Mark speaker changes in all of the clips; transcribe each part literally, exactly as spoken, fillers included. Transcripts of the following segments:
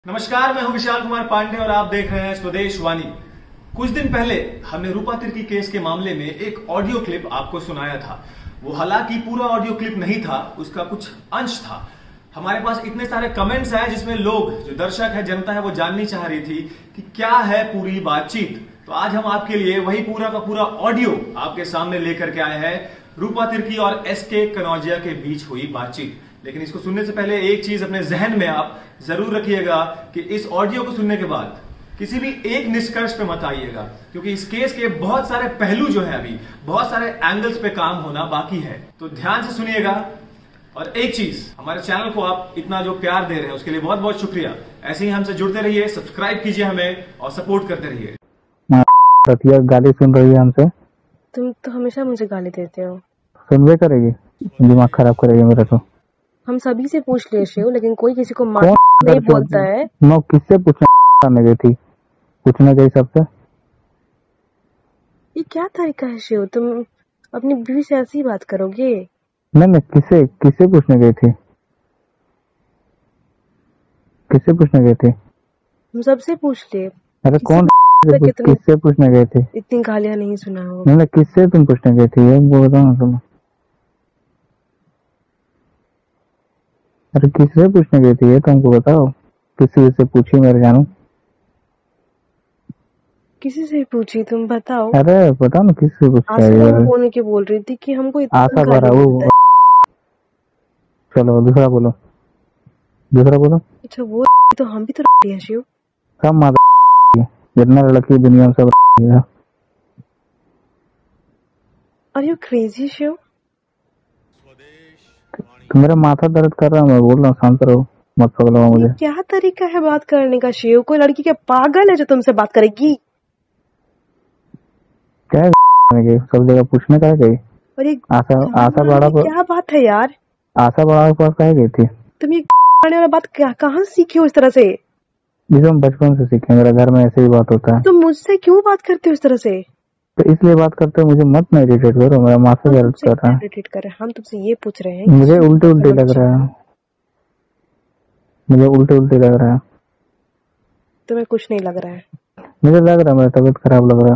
Speaker 1: नमस्कार, मैं हूं विशाल कुमार पांडे और आप देख रहे हैं स्वदेश वाणी। कुछ दिन पहले हमने रूपा तिर्की केस के मामले में एक ऑडियो क्लिप आपको सुनाया था। वो हालांकि पूरा ऑडियो क्लिप नहीं था, उसका कुछ अंश था। हमारे पास इतने सारे कमेंट्स आए जिसमें लोग, जो दर्शक है, जनता है, वो जाननी चाह रही थी कि क्या है पूरी बातचीत। तो आज हम आपके लिए वही पूरा का पूरा ऑडियो आपके सामने लेकर के आए हैं, रूपा तिर्की और एस के कनौजिया के बीच हुई बातचीत। लेकिन इसको सुनने से पहले एक चीज अपने जहन में आप जरूर रखिएगा कि इस ऑडियो को सुनने के बाद किसी भी एक निष्कर्ष पे मत आइएगा, क्योंकि इस केस के बहुत सारे पहलू जो है, अभी बहुत सारे एंगल्स पे काम होना बाकी है। तो ध्यान से सुनिएगा। और एक चीज, हमारे चैनल को आप इतना जो प्यार दे रहे हैं उसके लिए बहुत बहुत शुक्रिया। ऐसे ही हमसे जुड़ते रहिए, सब्सक्राइब कीजिए हमें और सपोर्ट करते रहिए।
Speaker 2: गाली सुन रही है हमसे।
Speaker 3: तुम तो हमेशा मुझे गाली देते हो।
Speaker 2: सुनवे करेगी, दिमाग खराब करेगी मेरा। तो
Speaker 3: हम सभी से पूछ लिए शिव, लेकिन कोई किसी को मार नहीं बोलता है।
Speaker 2: मैं किससे पूछने गई थी? पूछने गई सबसे।
Speaker 3: ये क्या तरीका है शिव? तुम अपनी बीवी से ऐसी बात करोगे?
Speaker 2: नहीं नहीं, किसे किसे पूछने गई थी? किससे पूछने गई थी?
Speaker 3: हम सबसे पूछ लिए।
Speaker 2: अरे कौन किससे पूछने गए थे?
Speaker 3: इतनी गालियां नहीं सुना हो।
Speaker 2: नहीं, किससे तुम पूछने गई थी? वो बताओ ना तुम। अरे किससे पूछने गई थी ये तुमको बताओ। किसी से पूछी मेरे जानू?
Speaker 3: किसी से पूछी? तुम बताओ।
Speaker 2: अरे बताओ ना किससे पूछा है?
Speaker 3: बोलने के बोल रही थी कि हमको
Speaker 2: आशा भरा वो। चलो दूसरा बोलो, दूसरा बोलो।
Speaker 3: अच्छा वो तो हम भी तो है शिव।
Speaker 2: सब माता जितना लड़की दुनिया में सब है।
Speaker 3: Are you crazy Shiv?
Speaker 2: तो मेरा माथा दर्द कर रहा है, मैं बोल रहा हूँ शांत रहो, मत पगलाओ मुझे।
Speaker 3: क्या तरीका है बात करने का शिव? कोई लड़की क्या पागल है जो तुमसे बात करेगी?
Speaker 2: क्या है सब जगह पूछने का गई? आशा आशा बड़ा पर
Speaker 3: क्या बात है यार?
Speaker 2: आशा बड़ा के पास कहे गई थी
Speaker 3: तुम? ये करने वाला बात क्या, कहाँ सीखे हो इस तरह से?
Speaker 2: जिसे हम बचपन से सीखे, मेरे घर में ऐसे ही बात होता है।
Speaker 3: तुम मुझसे क्यों बात करते हो इस तरह से?
Speaker 2: तो इसलिए बात करते हो, मुझे मत ना इरिटेट करो, मेरा माथा दर्द कर रहा है।
Speaker 3: इरिटेट कर रहे हैं? हम तुमसे ये पूछ रहे हैं।
Speaker 2: मुझे उल्टे उल्टे लग रहा है, मुझे उल्टे उल्टे लग रहा है।
Speaker 3: तुम्हें कुछ नहीं लग रहा है?
Speaker 2: मुझे लग रहा है, मेरा तबीयत खराब लग रहा है।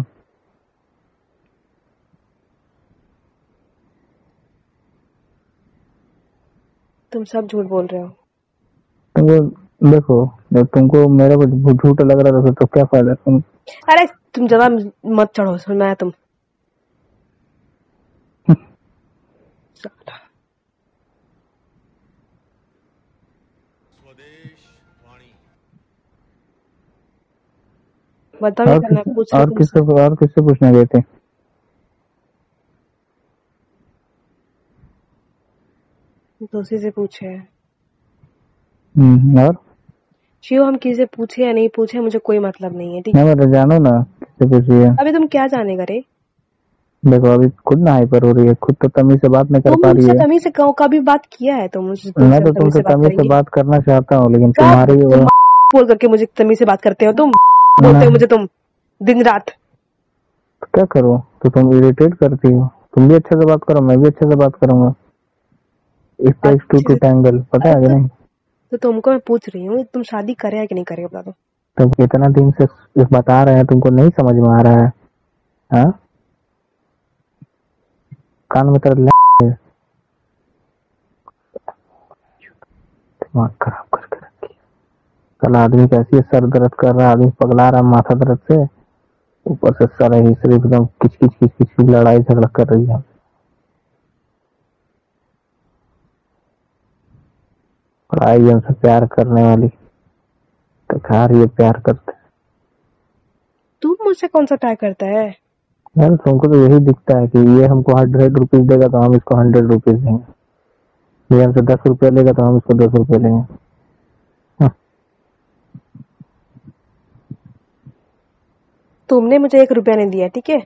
Speaker 3: तुम सब झूठ बोल रहे हो।
Speaker 2: तुमको देखो, जब तुमको मेरे को झूठ लग रहा था तो क्या फायदा? तुम
Speaker 3: अरे तुम जरा मत चढ़ो, सुना है तुम। बताओ
Speaker 2: और किस,
Speaker 3: पूछ
Speaker 2: और किससे और किससे पूछने गए थे?
Speaker 3: दूसरी से पूछे।
Speaker 2: हम्म और
Speaker 3: शिव, हम किसी से पूछे या नहीं पूछे मुझे कोई मतलब नहीं है, ठीक
Speaker 2: है? मैं जानो ना किससे पूछी है।
Speaker 3: अभी तुम क्या जानेगा रे?
Speaker 2: देखो अभी खुद ना हाइपर हो रही है, खुद तो तमीज से बात नहीं कर पा रही है।
Speaker 3: तमीज से कभी बात किया है तो मुझसे?
Speaker 2: मैं तो तुमसे तमीज से बात करना चाहता हूँ, लेकिन तुम्हारी
Speaker 3: बोल करके मुझे तमीज से बात करते हो तुम? बोलते हो मुझे तुम दिन रात।
Speaker 2: क्या करो? तो तुम इरिटेट करती हो। तुम भी अच्छे से बात करो, मैं भी अच्छे से बात करूंगा। It takes two to tangle, पता है कि नहीं?
Speaker 3: तो तुमको मैं पूछ रही हूँ, तुम शादी करे या कि नहीं करे, बता दो।
Speaker 2: तुम इतना दिन से बता रहे हैं, तुमको नहीं समझ में आ रहा है? हाँ, कान में तरह दिमाग खराब करके रखी। कल आदमी कैसी सर दर्द कर रहा है, आदमी पगला रहा माथा दर्द से, ऊपर से सर ही सिर्फ एकदम किच किच किच किच की लड़ाई झगड़ा कर रही है। आई हमसे प्यार करने वाली, तो खा रही है प्यार करते।
Speaker 3: तू मुझसे कौन सा प्यार करता है
Speaker 2: यार? तुमको तो यही दिखता है कि ये हमको हंड्रेड रुपीज देगा तो हम इसको हंड्रेड रुपीज देंगे, ये हमसे दस रुपया लेगा तो हम इसको दस रुपये लेंगे।
Speaker 3: तुमने मुझे एक रुपया नहीं दिया, ठीक है?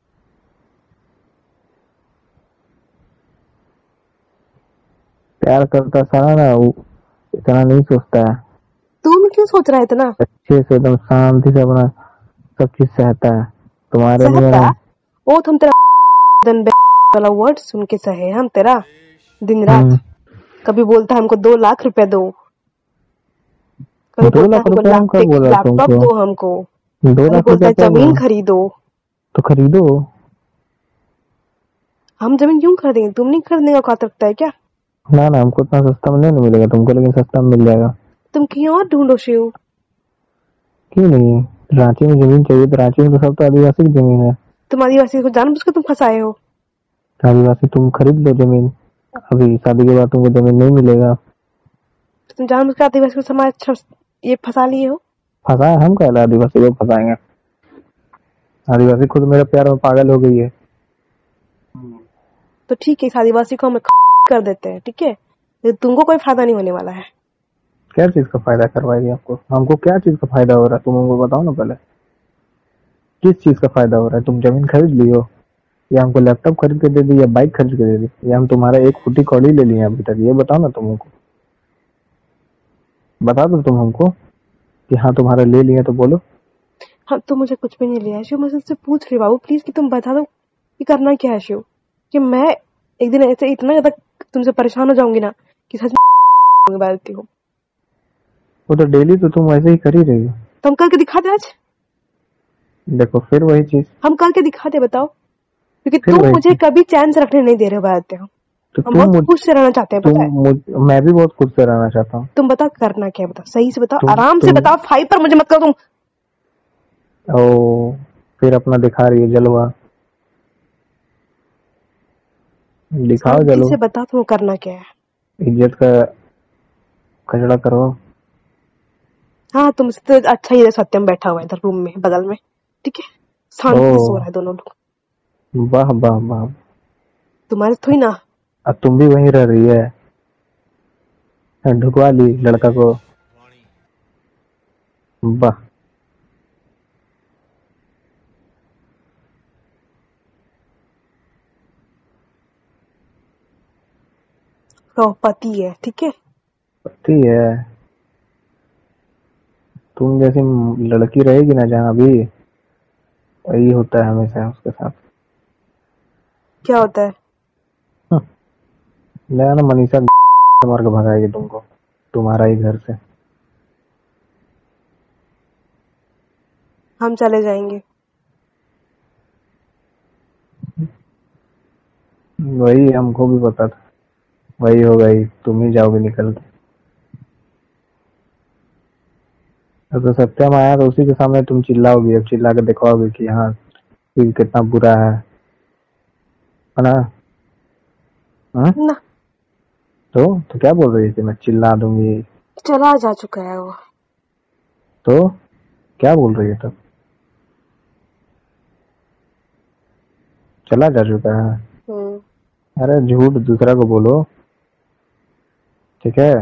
Speaker 2: प्यार करता सारा ना, वो इतना नहीं सोचता है।
Speaker 3: तुम क्यों सोच रहा है इतना?
Speaker 2: अच्छे से एकदम शांति से अपना सब चीज सहता है। तुम्हारे लिए
Speaker 3: ओ तुम तेरा वाला वर्ड सुन के सहे हम तेरा दिन रात। कभी बोलता है हमको दो लाख रुपया दो, कभी
Speaker 2: दो
Speaker 3: बोलता है
Speaker 2: लाख
Speaker 3: हमको
Speaker 2: रुपए हम कब
Speaker 3: लैपटॉप
Speaker 2: बोला
Speaker 3: लैपटॉप
Speaker 2: तुमको?
Speaker 3: दो हमको,
Speaker 2: दो
Speaker 3: कभी
Speaker 2: लाख
Speaker 3: बोलता
Speaker 2: रुपया
Speaker 3: है
Speaker 2: कब
Speaker 3: जमीन
Speaker 2: बोला?
Speaker 3: खरीदो।
Speaker 2: तो खरीदो।
Speaker 3: हम जमीन क्यों खरीदेंगे? तुम नहीं खरीदने का औकात रखता है क्या?
Speaker 2: ना ना, हमको इतना सस्ता में नहीं मिलेगा तुमको, लेकिन सस्ता में मिल जाएगा।
Speaker 3: तुम कहीं और ढूंढो शिव।
Speaker 2: क्यों नहीं? रांची में जमीन चाहिए तो रांची में तो सब तो आदिवासी की जमीन है।
Speaker 3: तुम आदिवासी को जानबूझ के तुम फंसाए हो।
Speaker 2: आदिवासी तुम खरीद लो जमीन, अभी शादी के बाद तुमको जमीन नहीं मिलेगा।
Speaker 3: तुम जानबूझ के आदिवासी को समाज छर- ये फंसा लिए हो।
Speaker 2: फंसाए हम कहला आदिवासी को फंसाएंगे? आदिवासी खुद मेरे प्यार में पागल हो गई है।
Speaker 3: तो ठीक है, इस आदिवासी को हम कर देते हैं, ठीक है, लेकिन तुमको कोई फायदा नहीं होने वाला है।
Speaker 2: क्या चीज का फायदा करवाएगी आपको? हमको क्या चीज का फायदा हो रहा है तुम हमको बताओ ना पहले। किस चीज का फायदा हो रहा है? तुम जमीन खरीद ली हो, या हमको लैपटॉप खरीद के दे दी, या बाइक खरीद के दे दी, या हम तुम्हारा एक फुटी कौड़ी ले लिए अभी तक? ये बताओ ना तुम हमको, बता दो तुम हमको कि हाँ तुम्हारा ले लिया तो बोलो।
Speaker 3: हाँ, तुम मुझे कुछ भी नहीं लिया शिव। मैं तुझसे पूछ रही बाबू प्लीज कि तुम बता दो कि करना क्या है शिव, कि मैं एक दिन ऐसे इतना ज्यादा तुमसे परेशान हो जाऊंगी ना कि सच में बैठती हूँ।
Speaker 2: वो तो डेली तो तुम ऐसे ही कर ही रही हो।
Speaker 3: तो हम करके दिखा दे आज।
Speaker 2: देखो फिर वही चीज।
Speaker 3: हम करके दिखा दे, बताओ, क्योंकि
Speaker 2: फिर
Speaker 3: तुम
Speaker 2: वही
Speaker 3: मुझे
Speaker 2: चीज।
Speaker 3: कभी चैन से रखने नहीं दे रहे हो बैठते हो।
Speaker 2: तो
Speaker 3: हम
Speaker 2: तुम
Speaker 3: बहुत
Speaker 2: मुझ
Speaker 3: खुश से रहना चाहते हैं,
Speaker 2: तुम
Speaker 3: पता है।
Speaker 2: मुझ मैं भी बहुत खुश से रहना चाहता हूँ।
Speaker 3: तुम बता करना क्या है, बताओ सही से बताओ,
Speaker 2: तुम
Speaker 3: आराम से
Speaker 2: तुम
Speaker 3: बताओ, फाइव पर मुझे मत करो तुम।
Speaker 2: ओ, फिर अपना दिखा रही है जलवा, दिखाओ
Speaker 3: शांति
Speaker 2: जलवा।
Speaker 3: से बता तुम करना क्या है।
Speaker 2: इज्जत का कचड़ा करो।
Speaker 3: हाँ, तुमसे तो अच्छा ही सत्यम बैठा हुआ है इधर रूम में बगल में, ठीक है, शांति से सो रहा है दोनों लोग।
Speaker 2: वाह वाह वाह।
Speaker 3: तुम्हारे थोड़ी ना।
Speaker 2: अब तुम भी वहीं रह रही है, ढुकवा ली लड़का को। वाह।
Speaker 3: तो पति है, ठीक है।
Speaker 2: पति है? तुम जैसी लड़की रहेगी ना जहाँ भी, वही होता है हमेशा उसके साथ।
Speaker 3: क्या होता है?
Speaker 2: मैं ना मनीषा मार के भगाएगी तुमको, तुम्हारा ही घर से।
Speaker 3: हम चले जाएंगे।
Speaker 2: वही हमको भी पता था, वही होगा ही, तुम ही जाओगे निकल के। अब तो सत्यम आया तो उसी के सामने तुम चिल्लाओगी, अब चिल्ला के दिखाओगे कि हाँ ये कितना बुरा है है ना? हाँ?
Speaker 3: ना,
Speaker 2: तो तो क्या बोल रही थी? मैं चिल्ला दूंगी?
Speaker 3: चला जा चुका है वो।
Speaker 2: तो क्या बोल रही है तब? चला जा चुका है?
Speaker 3: हम्म।
Speaker 2: अरे झूठ दूसरा को बोलो, ठीक है?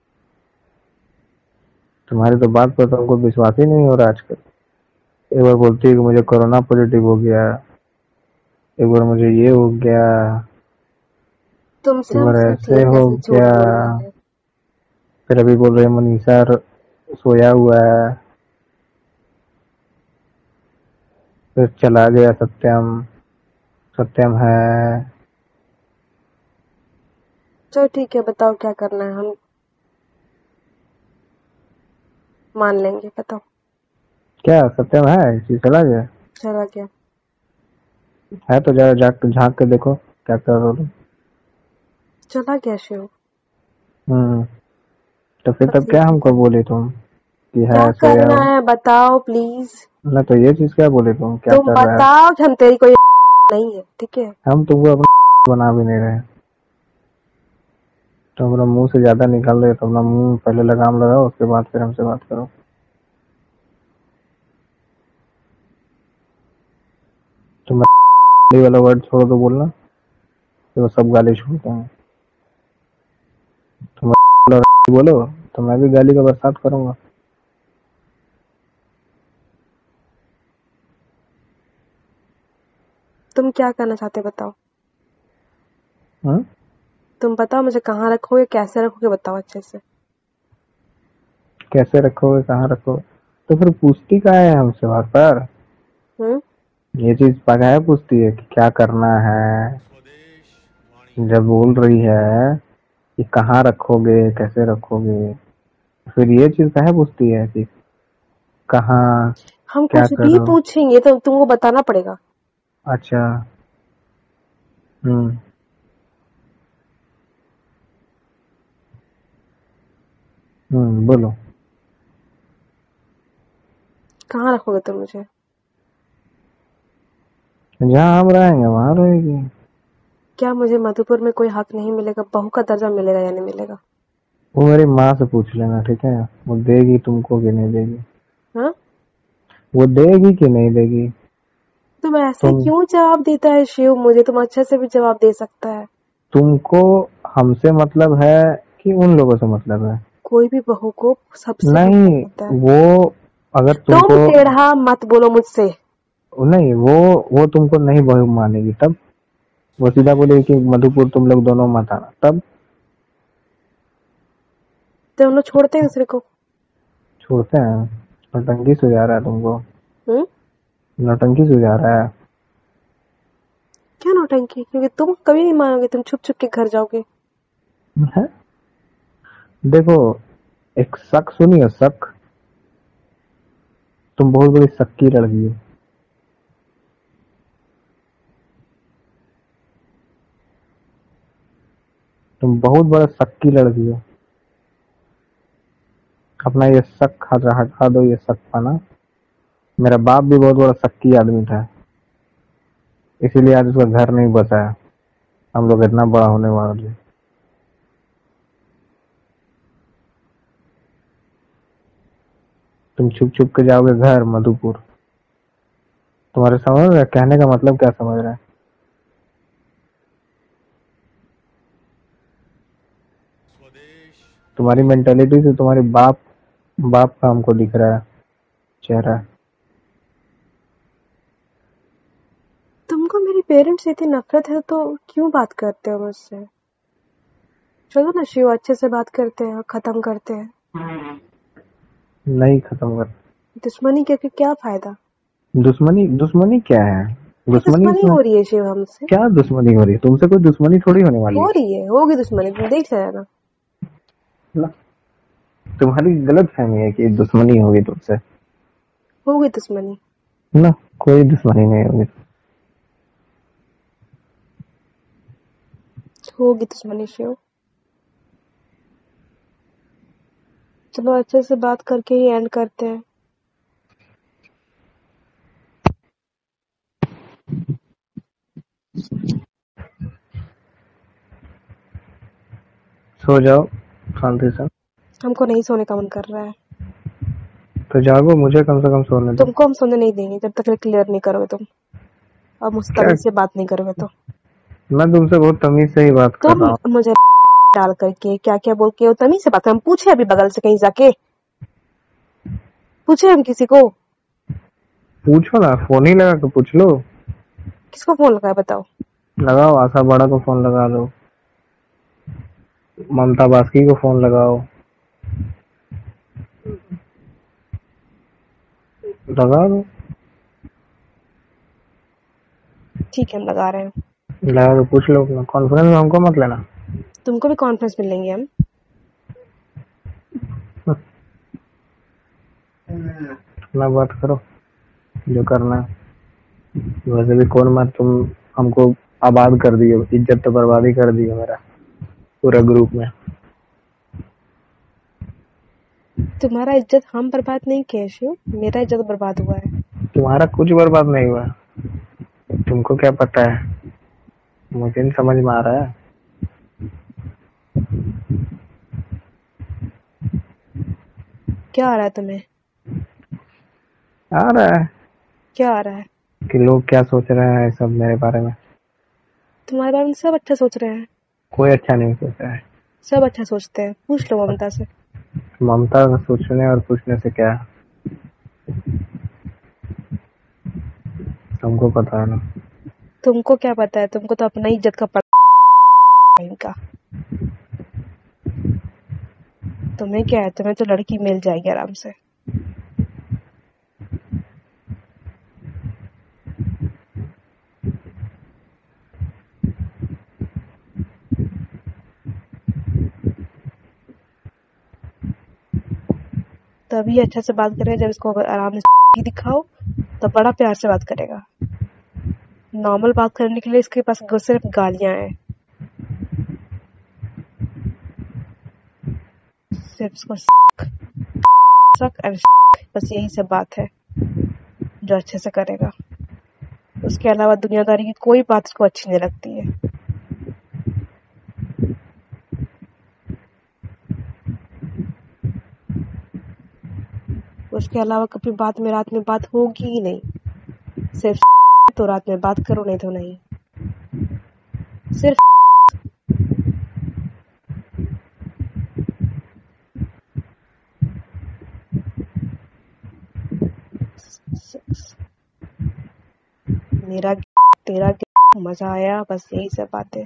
Speaker 2: तुम्हारी तो बात पर तुमको विश्वास ही नहीं हो रहा आजकल। एक बार बोलती है कि मुझे कोरोना पॉजिटिव हो गया, एक बार मुझे ये हो गया,
Speaker 3: तुमसे
Speaker 2: एक
Speaker 3: हम
Speaker 2: बार
Speaker 3: सीखे
Speaker 2: ऐसे हो
Speaker 3: कैसे झूठ
Speaker 2: गया,
Speaker 3: बोलना है।
Speaker 2: फिर अभी बोल रहे मनीषा सोया हुआ है, फिर चला गया सत्यम, सत्यम है।
Speaker 3: चलो ठीक है, बताओ क्या करना है, हम मान लेंगे, बताओ।
Speaker 2: क्या सत्यम है कि चला गया?
Speaker 3: चला गया।
Speaker 2: है तो जा जाके झांक के देखो क्या कर रहे हो तुम।
Speaker 3: चला गया शिव।
Speaker 2: हम्म। तो फिर
Speaker 3: बस
Speaker 2: तब क्या
Speaker 3: यही
Speaker 2: हमको बोले तुम कि
Speaker 3: क्या
Speaker 2: है सोया
Speaker 3: करना
Speaker 2: हुआ?
Speaker 3: है बताओ प्लीज।
Speaker 2: ना तो ये चीज क्या बोले तुम, क्या
Speaker 3: तुम
Speaker 2: कर रहा है?
Speaker 3: बताओ कि हम तेरी कोई नहीं है, ठीक है।
Speaker 2: हम तुमको अपना बना भी नहीं रहे, तो अपना मुंह से ज्यादा निकाल रहे, तो अपना मुंह पहले लगाम लगाओ, उसके बाद फिर हमसे बात करो। तुम वाला वर्ड छोड़ो तो बोलना, तो सब गाली छोड़ते हैं। तुम बोलो तो मैं भी गाली का बरसात करूंगा।
Speaker 3: तुम क्या करना चाहते बताओ।
Speaker 2: हम्म?
Speaker 3: तुम बताओ मुझे, कहाँ रखोगे, कैसे रखोगे, बताओ अच्छे से।
Speaker 2: कैसे रखोगे, कहाँ रखोगे? तो फिर पूछती का है हमसे बार बार?
Speaker 3: हम्म।
Speaker 2: ये चीज पकाया पूछती है कि क्या करना है, जब बोल रही है कि कहाँ रखोगे, कैसे रखोगे, फिर ये चीज काहे पूछती है कि कहाँ
Speaker 3: हम
Speaker 2: क्या
Speaker 3: कुछ भी
Speaker 2: करो?
Speaker 3: पूछेंगे तो तुमको बताना पड़ेगा।
Speaker 2: अच्छा। हम्म हम्म बोलो।
Speaker 3: कहाँ रखोगे तुम मुझे?
Speaker 2: जहाँ हम रहेंगे वहां रहेगी।
Speaker 3: क्या मुझे मधुपुर में कोई हक नहीं मिलेगा? बहू का दर्जा मिलेगा या नहीं मिलेगा?
Speaker 2: वो मेरी माँ से पूछ लेना, ठीक है? वो देगी तुमको कि नहीं देगी?
Speaker 3: हाँ,
Speaker 2: वो देगी कि नहीं देगी?
Speaker 3: तुम ऐसे
Speaker 2: तुम
Speaker 3: क्यों जवाब देता है शिव? मुझे तुम अच्छे से भी जवाब दे सकता है।
Speaker 2: तुमको हमसे मतलब है कि उन लोगों से मतलब है?
Speaker 3: कोई भी बहू को सबसे मतलब
Speaker 2: नहीं,
Speaker 3: होता है।
Speaker 2: वो अगर
Speaker 3: तुम
Speaker 2: तुमको
Speaker 3: टेढ़ा मत बोलो मुझसे।
Speaker 2: नहीं, वो वो तुमको नहीं बहू मानेगी तब। वो सीधा बोलेगी कि मधुपुर तुम लोग दोनों मत आना, तब
Speaker 3: तो हम लोग छोड़ते हैं दूसरे को।
Speaker 2: छोड़ते हैं। नौटंकी सुझा रहा है तुमको?
Speaker 3: हम्म
Speaker 2: नौटंकी सुझा रहा है?
Speaker 3: क्या नौटंकी? क्योंकि तुम कभी नहीं मानोगे, तुम छुप छुप के घर जाओगे।
Speaker 2: है? देखो, एक शक सुनियो, शक। तुम बहुत बड़ी शक्की लड़की हो। तुम बहुत बड़ा शक्की लड़की हो। अपना ये शक हटा हटा दो, ये शक पाना। मेरा बाप भी बहुत बड़ा शक्की आदमी था, इसीलिए आज उसका घर नहीं बचा है। हम लोग इतना बड़ा होने वाले। तुम छुप छुप के जाओगे घर मधुपुर। तुम्हारे समझ रहे कहने का मतलब क्या समझ रहे हैं? तुम्हारी मेंटेलिटी से तुम्हारे बाप बाप का हमको दिख रहा है चेहरा।
Speaker 3: तुमको मेरे पेरेंट्स से इतनी नफरत है तो क्यों बात करते हो मुझसे? चलो ना शिव, अच्छे से बात करते हैं और खत्म करते हैं।
Speaker 2: नहीं खत्म कर।
Speaker 3: दुश्मनी करके क्या फायदा?
Speaker 2: दुश्मनी दुश्मनी क्या है?
Speaker 3: क्या
Speaker 2: दुश्मनी
Speaker 3: दुश्मनी
Speaker 2: इसमें
Speaker 3: हो रही है शिव हमसे?
Speaker 2: क्या दुश्मनी हो रही है? तुमसे कोई दुश्मनी थोड़ी होने वाली
Speaker 3: हो
Speaker 2: है।
Speaker 3: रही है, होगी दुश्मनी, तुम देख लेना।
Speaker 2: ना, तुम्हारी गलत फहमी है कि दुश्मनी होगी तुमसे।
Speaker 3: होगी दुश्मनी।
Speaker 2: ना, कोई दुश्मनी नहीं होगी।
Speaker 3: होगी दुश्मनी शिव। चलो अच्छे से बात करके ही एंड करते हैं।
Speaker 2: सो जाओ शांति से।
Speaker 3: हमको नहीं सोने का मन कर रहा है।
Speaker 2: तो जागो, मुझे कम से कम सोने दो।
Speaker 3: तुमको हम सोने नहीं देंगे जब तक क्लियर नहीं करोगे तुम, और मुझसे
Speaker 2: क्या?
Speaker 3: तमीज से बात नहीं करोगे तो।
Speaker 2: मैं तुमसे बहुत तमीज से ही बात कर रहा
Speaker 3: तुम
Speaker 2: हूँ।
Speaker 3: मुझे डाल करके क्या क्या बोल के वो तमीज से बात कर। हम पूछे अभी बगल से कहीं जाके? पूछे हम किसी को?
Speaker 2: पूछो ना, फोन ही लगा के पूछ लो।
Speaker 3: किसको फोन लगाया बताओ?
Speaker 2: लगाओ, आशा बड़ा को फोन लगा लो, ममता बास्की को फोन लगाओ, लगा दो।
Speaker 3: ठीक है, हम लगा रहे हैं।
Speaker 2: लगा के पूछ लो अपना। कॉन्फ्रेंस में हमको मत लेना।
Speaker 3: तुमको भी कॉन्फ्रेंस में लेंगे हम।
Speaker 2: अपना बात करो जो करना है। वैसे भी कौन मत, तुम हमको आबाद कर दियो, इज्जत तो बर्बादी कर दियो मेरा पूरा ग्रुप में।
Speaker 3: तुम्हारा इज्जत हम बर्बाद नहीं किए शिव, मेरा इज्जत बर्बाद हुआ है।
Speaker 2: तुम्हारा कुछ बर्बाद नहीं हुआ। तुमको क्या पता है? मुझे नहीं समझ में आ रहा है।
Speaker 3: क्या आ रहा है तुम्हें?
Speaker 2: आ रहा है
Speaker 3: क्या आ रहा है?
Speaker 2: कि लोग क्या सोच रहे हैं सब मेरे बारे में।
Speaker 3: तुम्हारे बारे में सब अच्छा सोच रहे हैं।
Speaker 2: कोई अच्छा नहीं सोचा है।
Speaker 3: सब अच्छा सोचते हैं, पूछ लो ममता से।
Speaker 2: ममता का सोचने और पूछने से क्या? तुमको पता है ना।
Speaker 3: तुमको क्या पता है? तुमको तो अपना इज्जत का पता इनका। तुम्हें क्या है? तुम्हें तो लड़की मिल जाएगी आराम से। तभी अच्छा से बात करेगा, जब इसको आराम से दिखाओ तो बड़ा प्यार से बात करेगा। नॉर्मल बात करने के लिए इसके पास सिर्फ गालियां हैं, सिर्फ इसको बस यही सब बात है जो अच्छे से करेगा। उसके अलावा दुनियादारी की कोई बात उसको अच्छी नहीं लगती है। उसके अलावा कभी बात में रात में बात होगी ही नहीं। सिर्फ तो रात में बात करो, नहीं तो नहीं। सिर्फ मेरा तेरा मजा आया, बस यही सब बातें।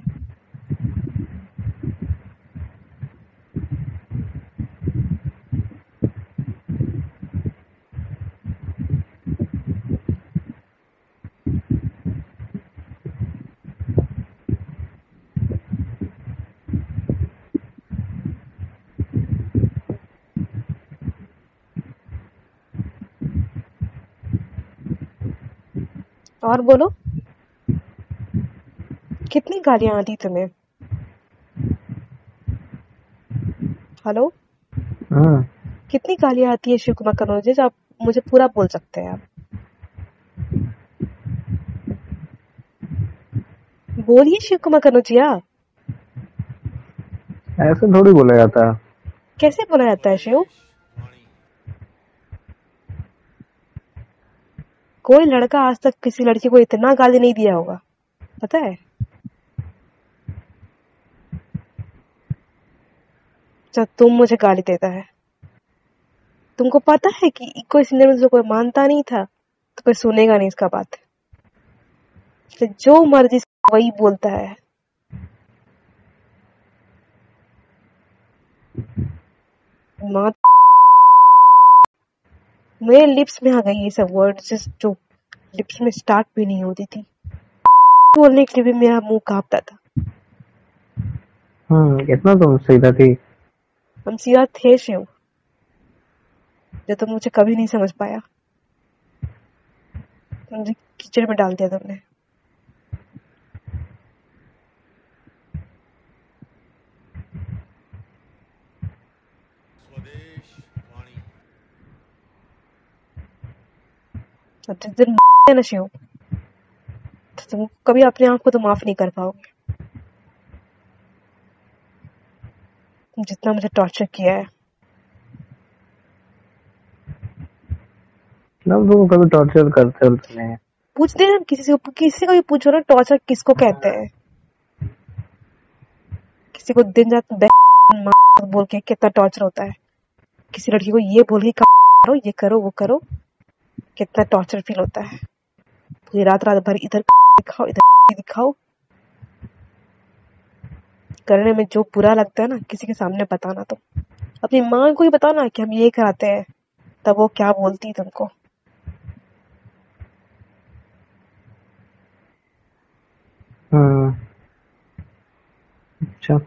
Speaker 3: और बोलो, कितनी गालियां आती तुम्हें? हेलो,
Speaker 2: हाँ,
Speaker 3: कितनी गालियां आती है शिव कुमार कनौजिया जो आप मुझे पूरा बोल सकते हैं? आप बोलिए शिव कुमार कनौजिया।
Speaker 2: ऐसे थोड़ी बोला जाता है।
Speaker 3: कैसे बोला जाता है शिव? कोई लड़का आज तक किसी लड़की को इतना गाली नहीं दिया होगा, पता है? जब तुम मुझे गाली देता है, तुमको पता है कि कोई सिंगर में कोई मानता नहीं था तो कोई सुनेगा नहीं इसका बात। तो जो मर्जी वही बोलता है। माँ मेरे लिप्स में आ गई ये सब वर्ड्स जो लिप्स में स्टार्ट भी नहीं होती थी। बोलने के लिए भी मेरा मुंह कांपता था।
Speaker 2: हम्म कितना तुम सीधा थी।
Speaker 3: हम सीधा थे शिव, जो तुम मुझे कभी नहीं समझ पाया। मुझे कीचड़ में डाल दिया तुमने। जिस दिन ना शिव, तो तुम कभी अपने आप को तो माफ नहीं कर पाओगे। जितना मुझे टॉर्चर किया है।
Speaker 2: ना तुम कभी टॉर्चर करते हो नहीं।
Speaker 3: पूछ दे ना किसी से, किसी को भी पूछो ना टॉर्चर किसको कहते हैं। किसी को दिन रात बोल के कितना टॉर्चर होता है। किसी लड़की को ये बोल के करो, ये करो, वो करो, कितना टॉर्चर फील होता है। पूरी रात रात भर इधर दिखाओ, इधर दिखाओ। करने में जो बुरा लगता है ना, किसी के सामने बताना। तो अपनी माँ को ही बताओ ना कि हम ये कराते हैं, तब वो क्या बोलती तुमको।
Speaker 2: हाँ, अच्छा।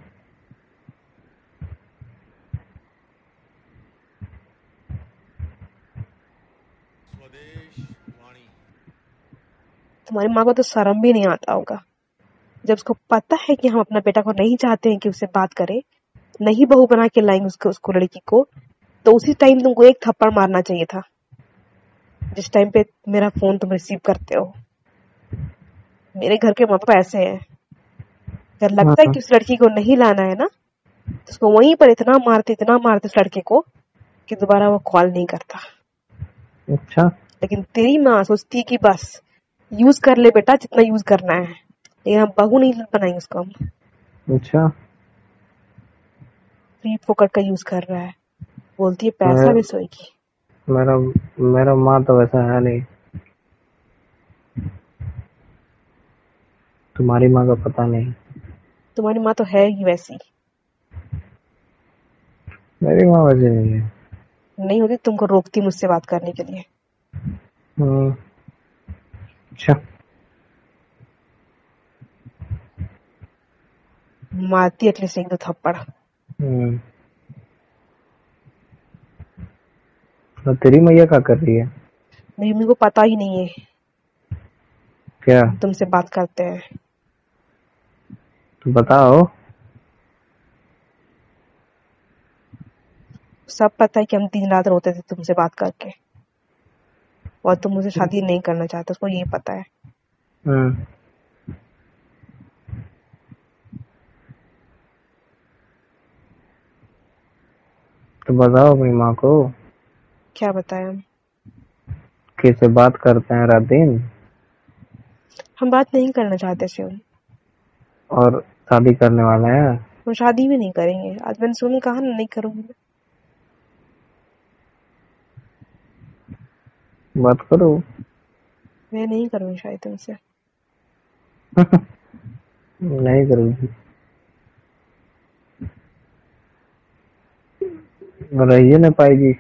Speaker 3: तुम्हारी माँ को तो शर्म भी नहीं आता होगा, जब उसको पता है कि हम अपना बेटा को नहीं चाहते हैं कि उससे बात करे, नहीं बहू बना के लाएंगे उसको, उसको लड़की को, तो उसी टाइम तुमको एक थप्पड़ मारना चाहिए था, जिस टाइम पे मेरा फोन तुम रिसीव करते हो। मेरे घर के माँ बाप ऐसे हैं, अगर लगता है कि उस लड़की को नहीं लाना है ना, तो उसको वहीं पर इतना मारते इतना मारते उस लड़के को कि दोबारा वो कॉल नहीं करता।
Speaker 2: अच्छा।
Speaker 3: लेकिन तेरी माँ सोचती है कि बस यूज कर ले बेटा जितना यूज करना है, लेकिन हम बहू नहीं बनाएंगे उसको हम।
Speaker 2: अच्छा।
Speaker 3: फ्री फोकट का यूज कर रहा है, बोलती है पैसा भी सोएगी।
Speaker 2: मेरा मेरा माँ तो वैसा है नहीं। तुम्हारी माँ का पता नहीं।
Speaker 3: तुम्हारी माँ तो है ही वैसी।
Speaker 2: मेरी माँ वैसी नहीं है।
Speaker 3: नहीं होती तुमको रोकती मुझसे बात करने के लिए।
Speaker 2: अच्छा।
Speaker 3: मारती एटलीस्ट एक दो थप्पड़।
Speaker 2: तो तेरी मैया क्या कर रही है?
Speaker 3: मेरी मम्मी को पता ही नहीं है
Speaker 2: क्या?
Speaker 3: हम तुमसे बात करते हैं।
Speaker 2: तो बताओ।
Speaker 3: सब पता है कि हम दिन रात रोते थे तुमसे बात करके, और तुम मुझे शादी नहीं करना चाहते, उसको ये पता है।
Speaker 2: हम्म। तो बताओ अपनी माँ को।
Speaker 3: क्या बताएं हम?
Speaker 2: कैसे बात करते हैं रात दिन,
Speaker 3: हम बात नहीं करना चाहते शिव।
Speaker 2: और शादी करने वाला है।
Speaker 3: हम शादी भी नहीं करेंगे, आज मैंने सुन कहा ना, नहीं करूंगी मैं।
Speaker 2: बात करो।
Speaker 3: मैं नहीं करूंगी शादी तुमसे।
Speaker 2: नहीं करूँगी, रहिए ना पाएगी।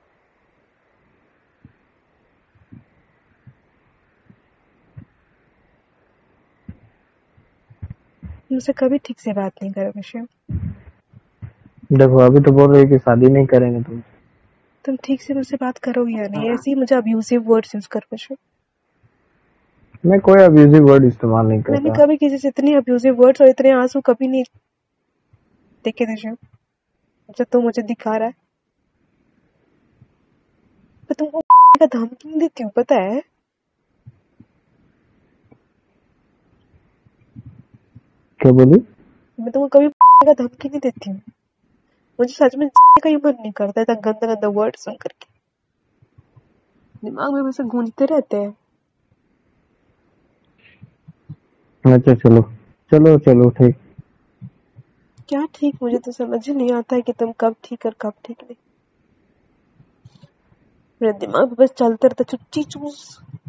Speaker 3: तुमसे कभी ठीक से बात नहीं करोगे शिव।
Speaker 2: देखो अभी तो बोल रही कि शादी नहीं करेंगे तुम।
Speaker 3: तुम ठीक से मुझसे बात करोगे या नहीं? ऐसे ही मुझे अब्यूसिव वर्ड्स यूज करोगे शिव।
Speaker 2: मैं कोई अब्यूजिव वर्ड इस्तेमाल नहीं
Speaker 3: मैंने
Speaker 2: करता।
Speaker 3: कभी किसी से इतने अब्यूसिव वर्ड्स और इतने आंसू कभी नहीं देखे थे शिव, जब तू मुझे दिखा रहा है। मैं तुमको का धमकी नहीं देती हूँ, पता है?
Speaker 2: क्या बोली?
Speaker 3: मैं तुमको कभी का धमकी नहीं देती हूँ। मुझे सच में का ही मन नहीं करता है गंदा गंदा वर्ड सुन करके, दिमाग में वैसे गूंजते रहते हैं।
Speaker 2: अच्छा चलो चलो चलो ठीक।
Speaker 3: क्या ठीक? मुझे तो समझ ही नहीं आता है कि तुम कब ठीक और कब ठीक नहीं। मेरे दिमाग में बस चलते रहता चुच्ची चूस।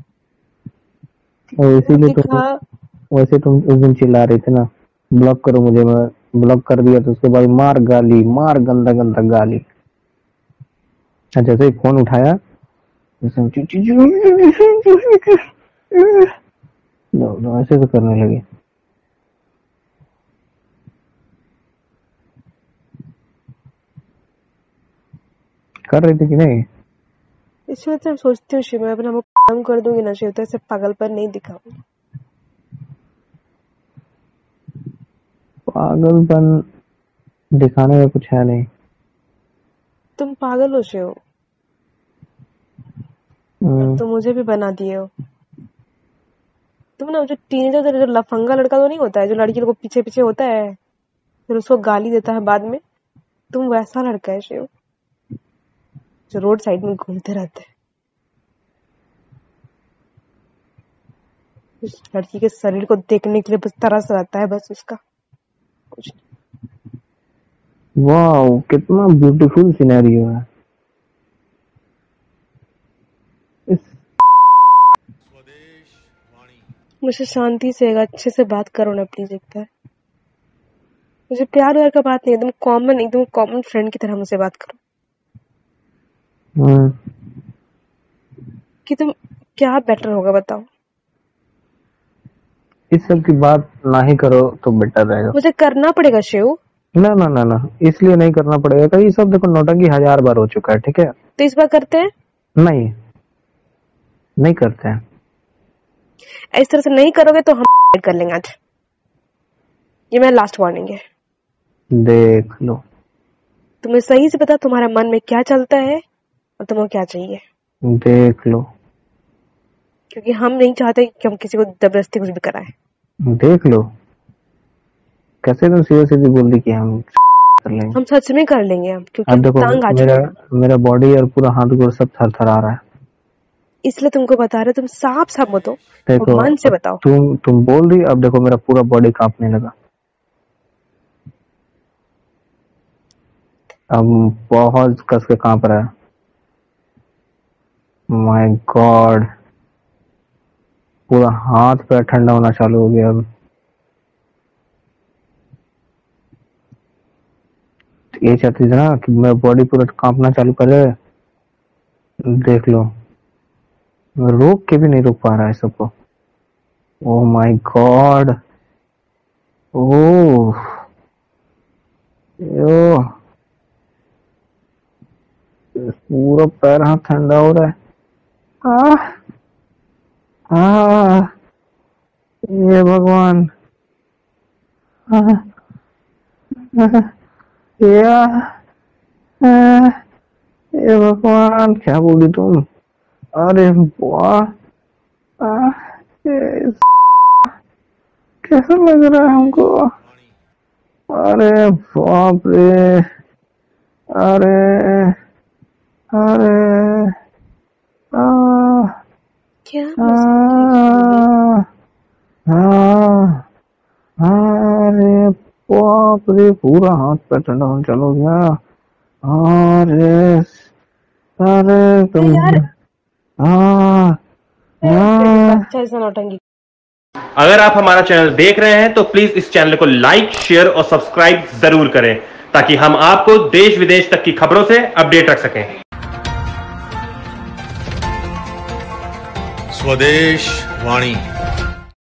Speaker 2: और इसीलिए
Speaker 3: दिखा।
Speaker 2: तुम वैसे तुम उस दिन चिल्ला रही थी ना, ब्लॉक करो मुझे। मैं ब्लॉक कर दिया तो उसके बाद मार गाली, मार गंदा गंदा गाली। और जैसे ही फोन उठाया जैसे हम चू- चू- चू- नो, नो, ऐसे तो करने लगे। कर रही थी कि नहीं?
Speaker 3: इसी वजह से मैं सोचती हूँ शिव, मैं अपना वो काम कर दूंगी ना शिव, तो ऐसे पागलपन नहीं दिखाऊंगी।
Speaker 2: पागलपन दिखाने में कुछ है नहीं।
Speaker 3: तुम पागल हो शिव, और
Speaker 2: हम्म,
Speaker 3: तुम मुझे भी बना दिए हो। तुम ना जो टीनेजर जो लफंगा लड़का तो नहीं होता है, जो लड़की को पीछे पीछे होता है फिर उसको गाली देता है बाद में, तुम वैसा लड़का है शिव, जो रोड साइड में घूमते रहते हैं। उस लड़की के शरीर को देखने के लिए बस तरस रहता है, बस उसका कुछ नहीं।
Speaker 2: वाह कितना ब्यूटीफुल सिनेरियो है इस।
Speaker 3: मुझे शांति से एक अच्छे से बात करो ना प्लीज एक बार। मुझे प्यार व्यार का बात नहीं, एकदम कॉमन, एकदम कॉमन फ्रेंड की तरह मुझसे बात करो
Speaker 2: हम्म,
Speaker 3: कि तुम क्या बेटर होगा बताओ।
Speaker 2: इस सब की बात ना ही करो तो बेटर रहेगा।
Speaker 3: मुझे करना पड़ेगा शिव,
Speaker 2: ना ना ना ना, इसलिए नहीं करना पड़ेगा कि ये सब देखो नौटंकी हजार बार हो चुका है, ठीक है।
Speaker 3: तो इस बार करते हैं।
Speaker 2: नहीं, नहीं करते हैं।
Speaker 3: इस तरह से नहीं करोगे तो हम कर लेंगे आज, ये मेरा लास्ट वार्निंग है।
Speaker 2: देख लो।
Speaker 3: तुम्हें सही से पता तुम्हारे मन में क्या चलता है और तुम्हें क्या चाहिए,
Speaker 2: देख लो।
Speaker 3: क्योंकि हम नहीं चाहते कि हम किसी को जबरदस्ती कुछ भी कराएं।
Speaker 2: देख लो कैसे तुम सीधे सीधे बोल दी कि हम कर लेंगे।
Speaker 3: हम सच में कर लेंगे हम, क्योंकि
Speaker 2: अब
Speaker 3: हम
Speaker 2: देखो
Speaker 3: तंग आ
Speaker 2: मेरा
Speaker 3: चुके हैं।
Speaker 2: मेरा बॉडी और पूरा हाथ गोड़ सब थरथरा रहा है।
Speaker 3: इसलिए तुमको बता रहे, तुम साफ साफ बताओ और
Speaker 2: देखो
Speaker 3: मन से
Speaker 2: अब
Speaker 3: बताओ।
Speaker 2: तुम तुम बोल रही, अब देखो मेरा पूरा बॉडी कांपने लगा। अब बहुत कस के कांप रहा है। माय गॉड, पूरा हाथ पैर ठंडा होना चालू हो गया। अब ये चाहती थी ना कि मेरा बॉडी पूरा कांपना चालू करे। देख लो, मैं रोक के भी नहीं रोक पा रहा है सबको। ओह माय गॉड, ओह, ओह, पूरा पैर हाथ ठंडा हो रहा है। हाँ हाँ, ये भगवान। हाँ हाँ, या हाँ, ये भगवान, क्या बोली तुम? अरे वाह, हाँ, ये कैसा लग रहा है हमको? अरे बाप रे, अरे अरे आ,
Speaker 3: क्या
Speaker 2: आ, हाँ हाँ, अरे बाप रे, पूरा हाथ पे ठंडा होने चलो गया। अरे अरे तुम,
Speaker 3: यार
Speaker 2: हाँ हाँ।
Speaker 3: अच्छा ऐसा नौटंकी।
Speaker 4: अगर आप हमारा चैनल देख रहे हैं तो प्लीज इस चैनल को लाइक, शेयर और सब्सक्राइब जरूर करें ताकि हम आपको देश विदेश तक की खबरों से अपडेट रख सकें।
Speaker 5: स्वदेश वाणी।